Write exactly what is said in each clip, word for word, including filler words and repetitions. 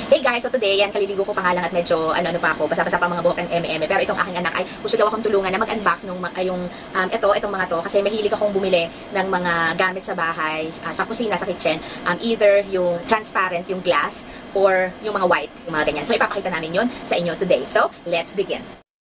Hey guys, so today, yan, kaliligo ko pa nga lang at medyo, ano-ano pa ako, basa-basa pa mga buhok ng eme-eme. Pero itong aking anak ay gusto daw akong tulungan na mag-unbox nung, ay yung, um, ito, itong mga to. Kasi mahilig akong bumili ng mga gamit sa bahay, uh, sa kusina, sa kitchen. Um, either yung transparent, yung glass, or yung mga white, yung mga ganyan. So ipapakita namin yun sa inyo today. So, let's begin.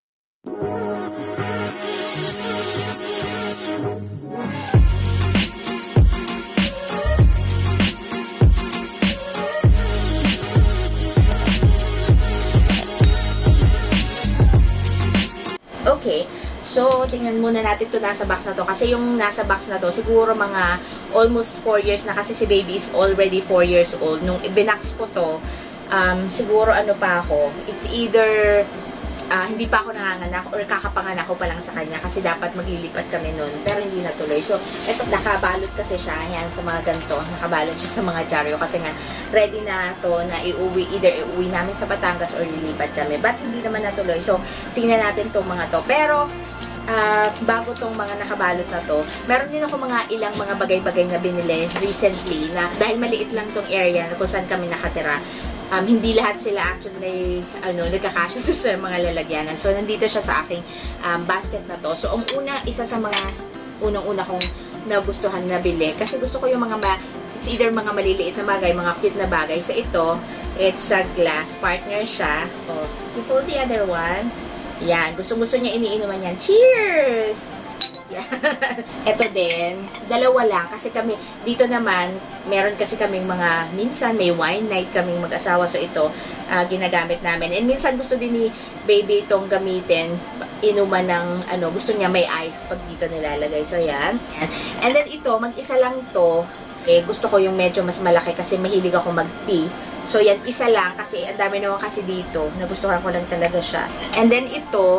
Okay, so tingnan muna natin to nasa box na to. Kasi yung nasa box na to, siguro mga almost four years na kasi si baby is already four years old. Nung ibinax ko to, um, siguro ano pa ako, it's either uh, hindi pa ako nanganganak or kakapanganak ko pa lang sa kanya kasi dapat maglilipat kami nun. Pero hindi natuloy. So, eto, nakabalot kasi siya. Yan, sa mga ganito. Nakabalot siya sa mga dyaryo kasi nga ready na to na iuwi. Either iuwi namin sa Batangas or lilipat kami. But hindi naman natuloy. So, tingnan natin tong mga to. Pero, uh, bago tong mga nakabalot na to, meron din ako mga ilang mga bagay-bagay na binili recently na dahil maliit lang tong area na kung saan kami nakatira. Um, hindi lahat sila actually ano, nagkakasya sa mga lalagyanan. So, nandito siya sa aking um, basket na to. So, ang una, isa sa mga unang-una kong nagustuhan na bili. Kasi gusto ko yung mga, ma it's either mga maliliit na bagay, mga cute na bagay. So, ito, it's a glass partner siya. Oh, you pull the other one. Yan. Gustong-gusto niya iniinuman yan. Cheers! Yan. Ito din, dalawa lang kasi kami, dito naman meron kasi kaming mga, minsan may wine night kaming mag-asawa, so ito uh, ginagamit namin, and minsan gusto din ni baby itong gamitin, inuman ng ano, gusto niya may ice pag dito nilalagay, so yan. And then ito, mag-isa lang to, eh, gusto ko yung medyo mas malaki kasi mahilig ako mag-tea. So, yan, isa lang kasi ang dami naman kasi dito. Nagustuhan ko lang talaga siya. And then ito,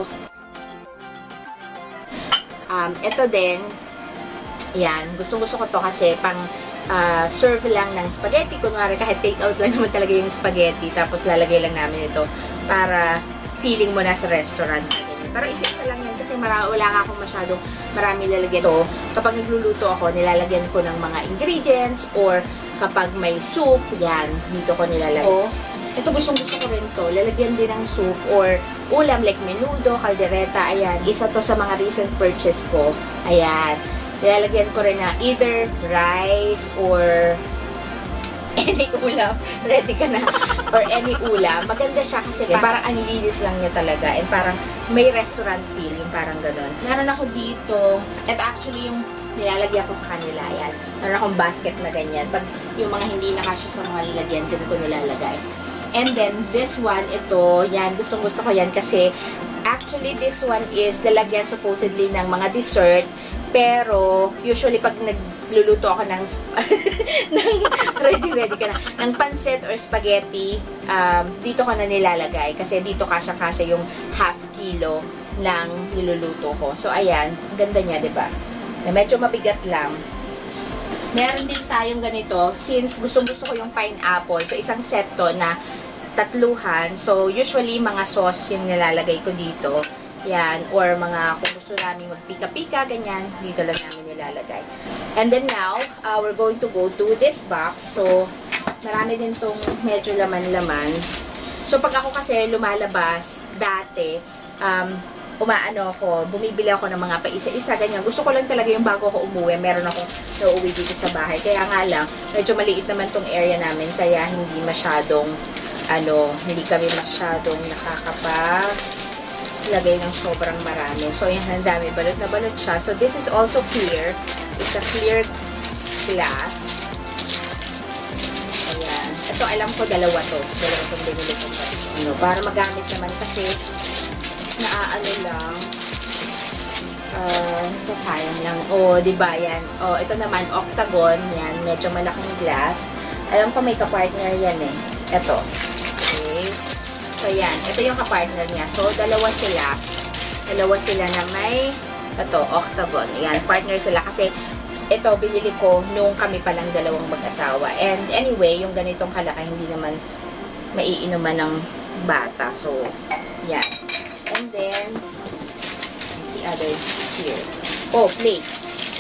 um, ito din, yan, gustong-gusto ko to kasi pang uh, serve lang ng spaghetti. Kunwari, kahit take out lang naman talaga yung spaghetti. Tapos, lalagay lang namin ito para feeling mo na sa restaurant. Pero isa-isa lang yan kasi mara wala nga akong masyadong marami lalagyan ito. Kapag nagluluto ako, nilalagyan ko ng mga ingredients or kapag may soup, yan, dito ko nilalagay. So, ito gustong gusto ko rin to. Lalagyan din ng soup or ulam like menudo, caldereta, ayan. Isa to sa mga recent purchase ko. Ayan. Nilalagyan ko rin na either rice or any ulam. Ready ka na. Or any ulam. Maganda siya kasi okay, parang ang linis lang niya talaga. And parang may restaurant feel. Yung parang ganun. Meron ako dito. Ito actually yung nilalagyan ko sa kanila. Yan. Meron akong basket na ganyan. Pag yung mga hindi nakasya sa mga lalagyan, dyan ko nilalagay. And then, this one, ito, yan. Gustong gusto ko yan kasi actually, this one is lalagyan supposedly ng mga dessert. Pero, usually, pag nagluluto ako ng, ng ready-ready ka na, ng pansit or spaghetti, um, dito ko na nilalagay. Kasi dito kasya-kasya yung half kilo ng niluluto ko. So, ayan. Ang ganda niya, diba? Na medyo mabigat lang. Meron din tayong ganito. Since gustong-gusto ko yung pineapple, so isang set to na tatluhan. So, usually, mga sauce yung nilalagay ko dito. Yan, or mga kung gusto namin magpika-pika, ganyan, dito lang namin nilalagay. And then now, uh, we're going to go to this box. So, marami din tong medyo laman-laman. So, pag ako kasi lumalabas, dati, um, umaano ako, bumibili ako ng mga paisa-isa, ganyan. Gusto ko lang talaga yung bago ako umuwi, meron akong nauwi dito sa bahay. Kaya nga lang, medyo maliit naman tong area namin, kaya hindi masyadong, ano, hindi kami masyadong nakakapag lagay ng sobrang marami. So, yan, ang dami. Balot na balot siya. So, this is also clear. It's a clear glass. Ayan. Ito, alam ko, dalawa to. Dalawa itong binili ko. Ano, para magamit naman kasi naaano lang. Uh, sasayang lang. O, oh, diba yan? O, oh, ito naman, octagon. Yan, medyo malaking glass. Alam ko, may kapartner yan eh. Ito. Okay. So, yan. Ito yung kapartner niya. So, dalawa sila. Dalawa sila na may ito, octagon. Yan, partner sila. Kasi, ito, binili ko nung kami palang dalawang mag-asawa. And anyway, yung ganitong kalaki, hindi naman maiinuman ng bata. So, yan. And then, see other here. Oh, plate.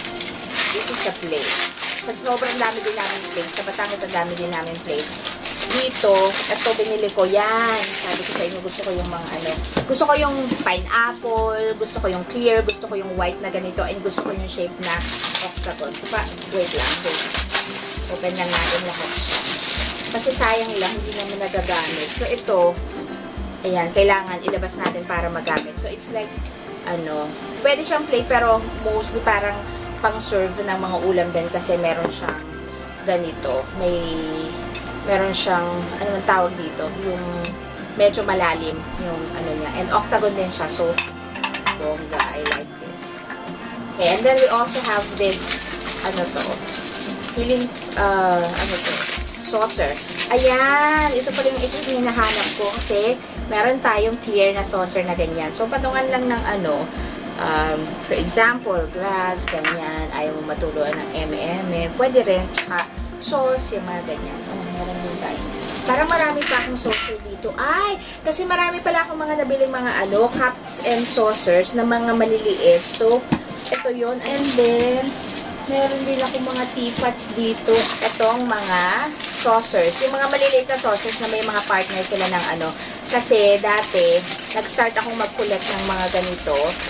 This is the plate. Sa sobrang dami din namin plate. Sa Batangas, ang dami din namin plate. dito, ito binili ko yan. Sabi ko sa inyo, gusto ko yung mga ano. Gusto ko yung pineapple, gusto ko yung clear, gusto ko yung white na ganito, and gusto ko yung shape na octagon. So, pa, wait lang, wait. Open lang natin lahat siya. Kasi sayang lang, hindi naman nagagamit. So, ito, ayan, kailangan ilabas natin para magamit. So, it's like, ano, pwede siyang plate, pero mostly parang pang-serve ng mga ulam din kasi meron siyang ganito. May, meron siyang, ano man tawag dito, yung medyo malalim yung ano niya. And octagon din siya. So, bongga, I like this. Okay, and then we also have this, ano to, healing, uh, ano to, saucer. Ayan, ito pala yung isa yung hinahanap ko kasi meron tayong clear na saucer na ganyan. So, patungan lang ng ano, um, for example, glass, ganyan, ayaw mo matuluan ng eme-eme. Pwede rin, tsaka sauce, yung mga ganyan. Oh, meron din tayo. Parang marami pa akong saucer dito. Ay, kasi marami pala akong mga nabiling mga ano, cups and saucers na mga maliliit. So, ito yun. And then, meron din ako mga teapots dito. Itong mga saucers. Yung mga maliliit na saucers na may mga partner sila ng ano. Kasi dati, nag-start akong mag-collect ng mga ganito.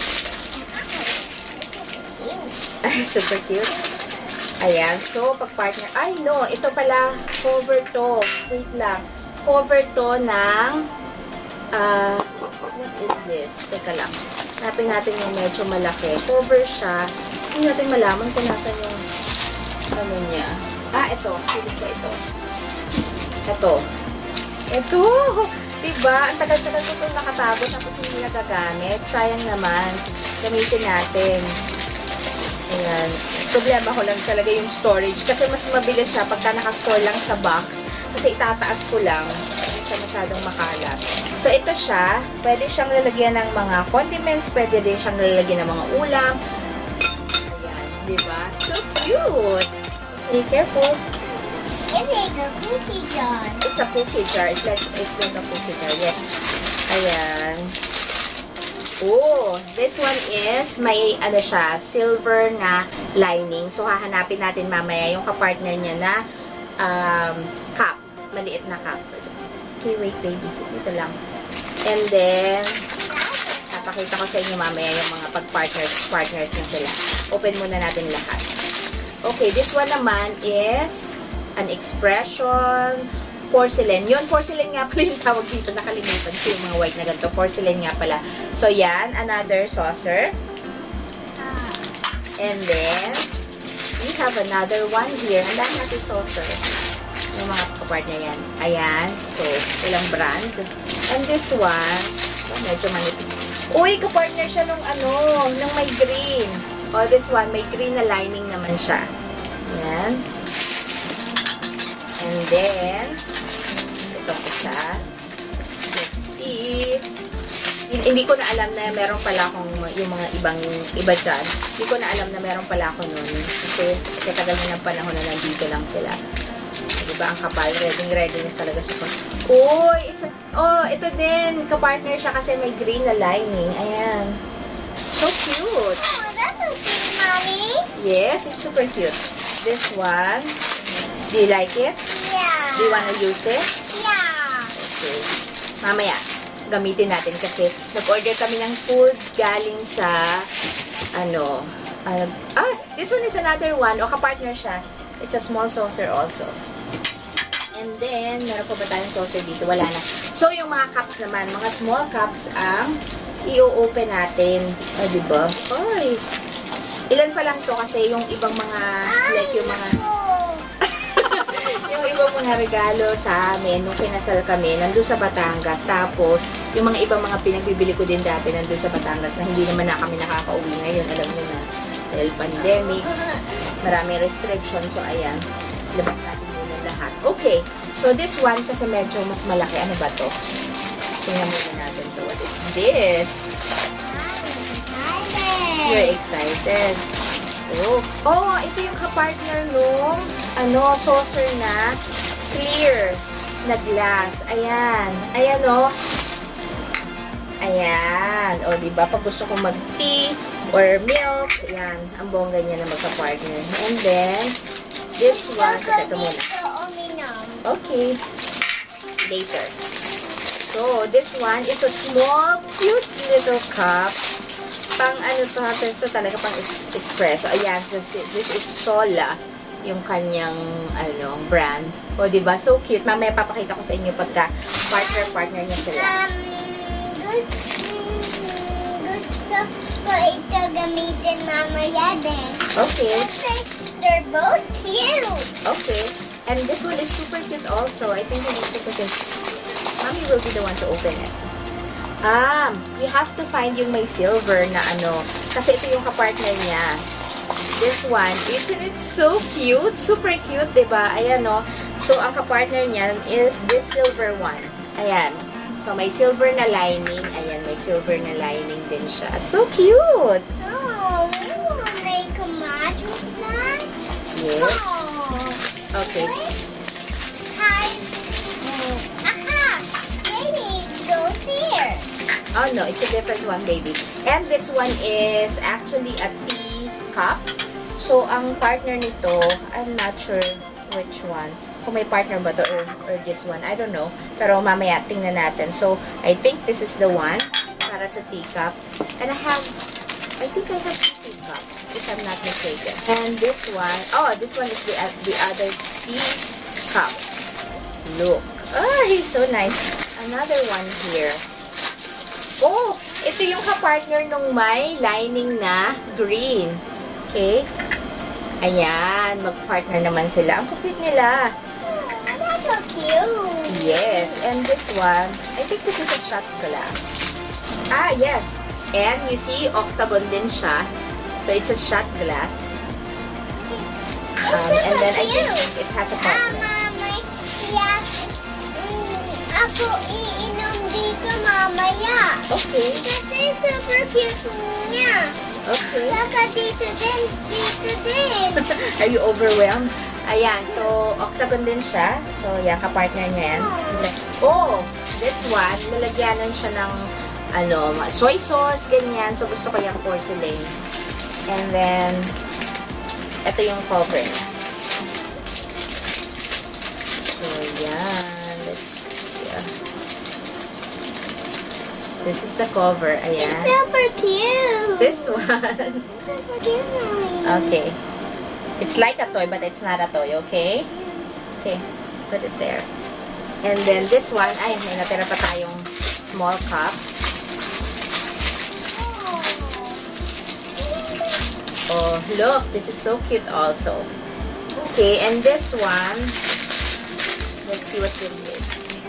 Ay, super cute. Ayan. So, pag-partner. Ay, no. Ito pala, cover to. Wait lang. Cover to ng uh, what is this? Teka lang. Hanapin natin yung medyo malaki. Cover siya. Hindi natin malaman kung nasan yung ano niya. Ah, ito. Pilit ko ito. Ito. Ito! Diba? Ang tagal-tagal ko itong nakatago tapos hindi nagagamit. Sayang naman. Gamitin natin. Ayan. Problema ko lang talaga yung storage. Kasi mas mabilis siya pagka nakastore lang sa box. Kasi itataas ko lang. Hindi siya masyadong makalat. So, ito siya. Pwede siyang lalagyan ng mga condiments. Pwede din siyang lalagyan ng mga ulam. Diba? So cute! Be careful. It's like a cookie jar. It's a cookie jar. It's like, it's like a cookie jar. Yes. Ayan. Oh, this one is may ano siya, silver na lining. So, hahanapin natin mamaya yung kapartner niya na um, cup. Maliit na cup. Okay, wait baby. Ito lang. And then, papakita ko sa inyo mamaya yung mga pag-partners partners na sila. Open muna natin lahat. Okay, this one naman is an expression porcelain. Yun, porcelain nga pala yung tawag dito. Nakalimutan ko yung mga white na ganito. Porcelain nga pala. So, yan. Another saucer. And then, we have another one here. Ang dami natin saucer. Yung mga kapartner yan. Ayan. So, ilang brand. And this one, so, medyo manipis. Uy, kapartner siya nung ano, nung may green. O, oh, this one, may green na lining naman siya. Ayan. And then, itong isa. Let's see. Hindi ko na alam na meron pala akong yung mga ibang iba dyan. Hindi ko na alam na meron pala ako nun. Kasi katagal na ng panahon na nandito lang sila. Diba, ang kapal. Ready-ready na talaga siya. Uy! It's a, oh, ito din. Kapartner siya kasi may green na lining. Ayan. So cute. Oh, that's so cute, Mommy. Yes, it's super cute. This one. Do you like it? Yeah. Do you wanna use it? Yeah. Okay. Mamaya, gamitin natin kasi nag-order kami ng food galing sa ano. Uh, ah, this one is another one. O, kapartner siya. It's a small saucer also. And then, meron pa ba tayong saucer dito? Wala na. So, yung mga cups naman, mga small cups ang i-open natin. O, oh, diba? Oy! Ilan pa lang to kasi yung ibang mga, like yung mga, yung ibang mga regalo sa amin, nung kinasal kami, nandun sa Batangas. Tapos, yung mga ibang mga pinagbibili ko din dati, nandun sa Batangas, na hindi naman na kami nakaka-uwi ngayon. Alam nyo na, dahil pandemic, maraming restrictions. So, ayan. Labas natin muna lahat. Okay. So, this one, kasi medyo mas malaki. Ano ba to? Tingnan muna natin to. What is this? You're excited. Oh, oh ito yung kapartner nung ano, saucer na clear na glass. Ayan. Ayan, oh. Ayan. O, diba? Pag gusto kong mag-tea or milk, ayan. Ang bongga niya na magka-partner. And then, this one, ito muna. Okay. later. So, this one is a small, cute little cup. Pang ano to ha, so talaga pang espresso. Ayan, this, this is Sola, yung kanyang ano, brand. O, diba? So cute. Mamaya papakita ko sa inyo pagka partner-partner niya sila. Um, gusto, gusto ko ito gamitin mamaya din. Okay. Kasi they're both cute. Okay. And this one is super cute also. I think it is super cute. Mommy will be the one to open it. Ah, you have to find yung may silver na ano. Kasi ito yung kapartner niya. This one, isn't it so cute? Super cute, diba? Ayan, no? So, ang kapartner niyan is this silver one. Ayan. So, may silver na lining. Ayan, may silver na lining din siya. So cute! Oh, we will make a match with that. Yes. Oh. Okay. Time. Aha! Maybe it goes here. Oh, no. It's a different one, baby. And this one is actually a tea cup. So, ang partner nito, I'm not sure which one. Kung may partner ba to or, or this one. I don't know. Pero mamaya, tingnan natin. So, I think this is the one para sa teacup. And I have, I think I have two teacups, if I'm not mistaken. And this one, oh, this one is the, uh, the other teacup. Look. Oh, it's so nice. Another one here. Oh, ito yung kapartner nung may lining na green. Okay? Ayan, mag-partner naman sila. Ang cute nila. Oh, that's so cute. Yes, and this one, I think this is a shot glass. Ah, yes. And you see, octagon din siya. So, it's a shot glass. Um, and then I think it has a partner. Ah, Mama, yeah. Mm, ako iinom dito mamaya. Okay. Kasi super cute niya. Okay. Saka dito din, dito din. Are you overwhelmed? Ayan, so, octagon din siya. So, yan, kapartner niya yan. Oh, this one, lalagyanan siya ng, ano, soy sauce, ganyan. So, gusto ko yung porcelain. And then, ito yung cover niya. So, yan. Let's see. Uh, this is the cover. Ayan. It's super cute. This one. Super cute, Mommy. Okay. It's like a toy, but it's not a toy, okay? Okay, put it there. And then this one, ay, may natira pa tayong small cup. Oh, look, this is so cute also. Okay, and this one, let's see what this is.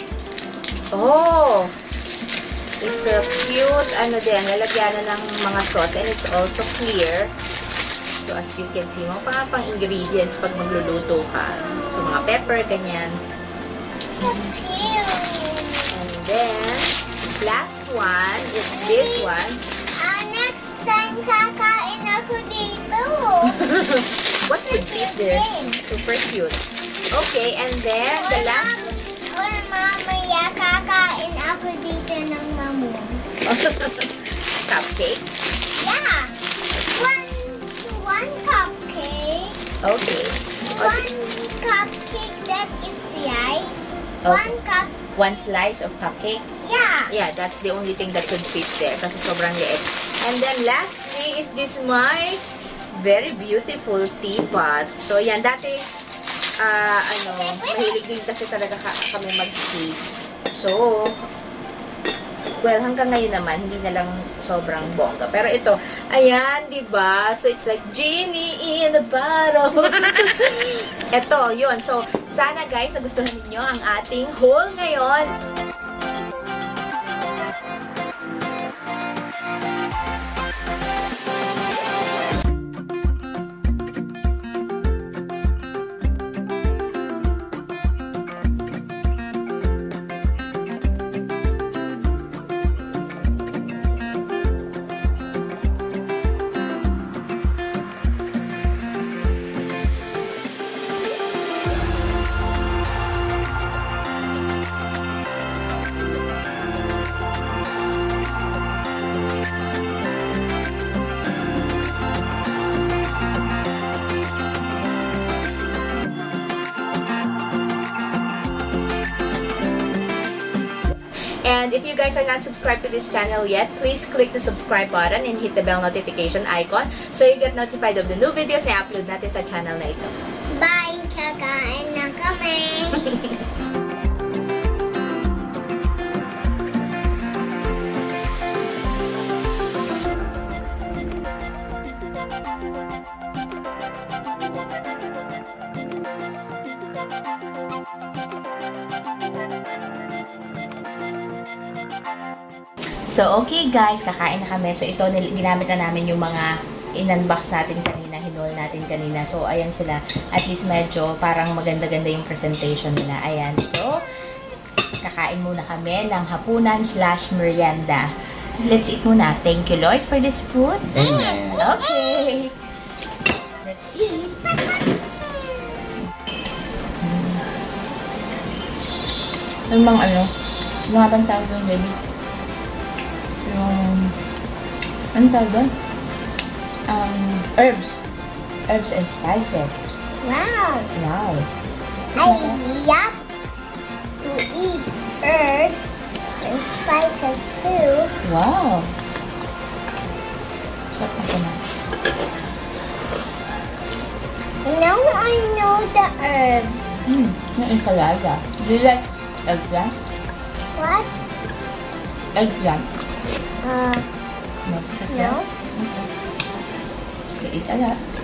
Oh, it's a cute, ano din, lalagyan na ng mga sauce, and it's also clear. So, as you can see, mga pang, pang ingredients pag magluluto ka. So, mga pepper, ganyan. That's cute. And then, last one is this one. Ah, next time kakain ako dito. What could fit there? Super cute. Okay, and then, the last Or mamaya kakain ako dito ng mamon. cupcake. Yeah. One, one cupcake. Okay. One cupcake that is slice. Okay. One cup. One slice of cupcake. Yeah. Yeah, that's the only thing that could fit there kasi sobrang liit. And then lastly is this my very beautiful teapot. So yan, dati uh, ano, mahilig din kasi talaga ka kami mag-tea. So, well, hanggang ngayon naman, hindi na lang sobrang bongga. Pero ito, ayan, diba? So, it's like genie in a bottle. Ito, yun. So, sana guys, nagustuhan ninyo ang ating haul ngayon. And if you guys are not subscribed to this channel yet, please click the subscribe button and hit the bell notification icon so you get notified of the new videos na upload natin sa channel na ito. Bye! Kakain na kami! So, okay guys, kakain na kami. So, ito, ginamit na namin yung mga in-unbox natin kanina, hinol natin kanina. So, ayan sila. At least medyo parang maganda-ganda yung presentation nila. Ayan. So, kakain muna kami ng hapunan slash merienda. Let's eat muna. Thank you, Lord, for this food. Amen. Okay. Let's eat. Yung mga ano, yung mga pantawag doon, baby. Yung, ano tawag doon? Um, herbs. Herbs and spices. Wow! Wow. I love to eat herbs and spices too. Wow. Sarap na ito na. Now I know the herbs. Hmm, yung ensalada. Do you like eggplant? What? Eggplant. Uh, No. no. Okay. Okay, eat a lot.